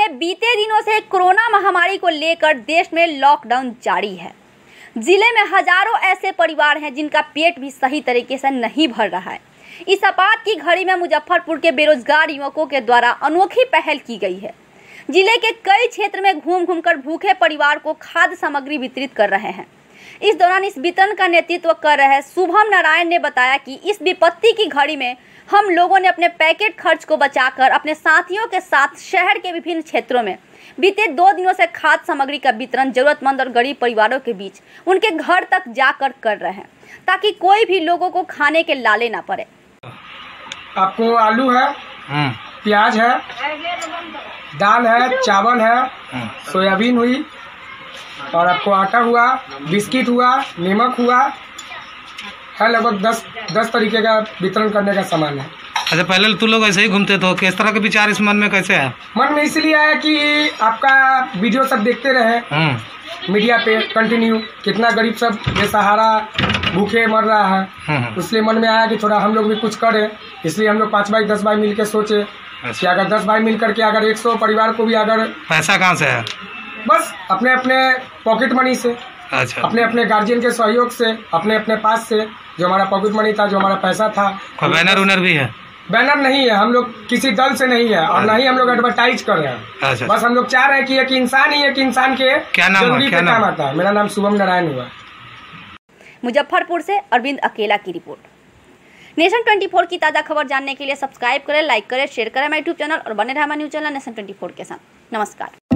में बीते दिनों से कोरोना महामारी को लेकर देश में लॉकडाउन जारी है। जिले में हजारों ऐसे परिवार हैं जिनका पेट भी सही तरीके से नहीं भर रहा है। इस आपात की घड़ी में मुजफ्फरपुर के बेरोजगार युवकों के द्वारा अनोखी पहल की गई है। जिले के कई क्षेत्र में घूम घूमकर भूखे परिवार को खाद्य सामग्री वितरित कर रहे हैं। इस दौरान इस वितरण का नेतृत्व कर रहे शुभम नारायण ने बताया कि इस विपत्ति की घड़ी में हम लोगों ने अपने पैकेट खर्च को बचाकर अपने साथियों के साथ शहर के विभिन्न क्षेत्रों में बीते 2 दिनों से खाद्य सामग्री का वितरण जरूरतमंद और गरीब परिवारों के बीच उनके घर तक जाकर कर रहे हैं, ताकि कोई भी लोगों को खाने के लाले ना पड़े। आपको आलू है, प्याज है, दाल है, चावल है, सोयाबीन हुई और आपको आटा हुआ, बिस्किट हुआ, नमक हुआ है। लगभग 10 तरीके का वितरण करने का सामान है। अच्छा, पहले तो लोग ऐसे ही घूमते थे, किस तरह के विचार इस मन में कैसे आया? मन में इसलिए आया कि आपका वीडियो सब देखते रहे मीडिया पे कंटिन्यू, कितना गरीब सब बेसहारा भूखे मर रहा है। इसलिए मन में आया कि थोड़ा हम लोग भी कुछ करें। इसलिए हम लोग 5 भाई 10 भाई मिल के सोचे कि अगर 10 भाई मिल करके अगर 100 परिवार को भी अगर पैसा कहाँ से है? बस अपने अपने पॉकेट मनी से, अच्छा, अपने अपने गार्जियन के सहयोग से, अपने अपने पास से जो हमारा पॉकेट मनी था, जो हमारा पैसा था। बैनर उनर भी है? बैनर नहीं है, हम लोग किसी दल से नहीं है और नहीं हम लोग एडवर्टाइज कर रहे हैं। अच्छा, बस हम लोग चाह रहे हैं कि एक इंसान ही एक इंसान के क्या नाम जरूरी पे काम आता है। मेरा नाम शुभम नारायण हुआ। मुजफ्फरपुर से अरविंद अकेला की रिपोर्ट। नेशन 24 की ताज़ा खबर जानने के लिए सब्सक्राइब करें, लाइक करें, शेयर करें हमारे यूट्यूब चैनल और बने रहे हमारे न्यूज चैनल नेशन 24 के साथ। नमस्कार।